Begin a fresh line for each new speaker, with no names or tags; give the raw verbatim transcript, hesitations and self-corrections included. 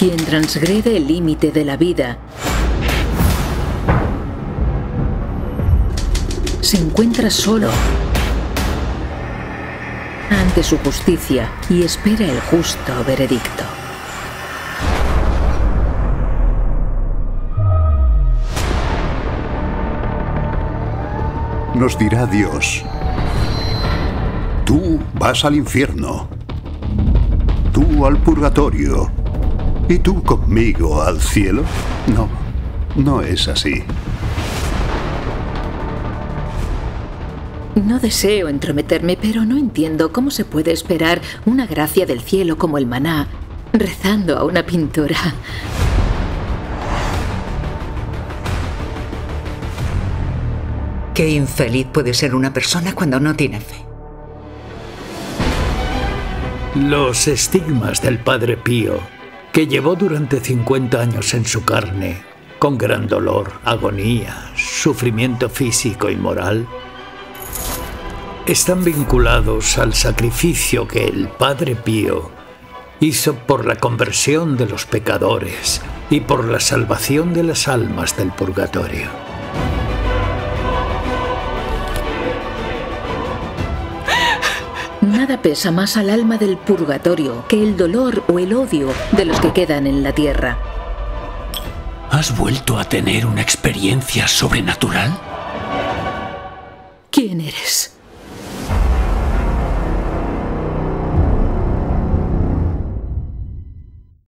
Quien transgrede el límite de la vida se encuentra solo ante su justicia y espera el justo veredicto.
Nos dirá Dios: tú vas al infierno, tú al purgatorio, ¿y tú conmigo al cielo? No, no es así.
No deseo entrometerme, pero no entiendo cómo se puede esperar una gracia del cielo como el maná rezando a una pintura.
Qué infeliz puede ser una persona cuando no tiene fe.
Los estigmas del Padre Pío, que llevó durante cincuenta años en su carne, con gran dolor, agonía, sufrimiento físico y moral, están vinculados al sacrificio que el Padre Pío hizo por la conversión de los pecadores y por la salvación de las almas del purgatorio.
Nada pesa más al alma del purgatorio que el dolor o el odio de los que quedan en la tierra.
¿Has vuelto a tener una experiencia sobrenatural?
¿Quién eres?